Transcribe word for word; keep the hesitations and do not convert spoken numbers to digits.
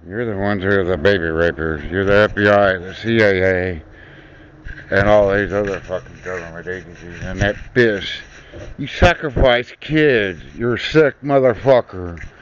You're the ones who are the baby rapers. You're the F B I, the C I A, and all these other fucking government agencies. And that bitch. You sacrifice kids. You're a sick motherfucker.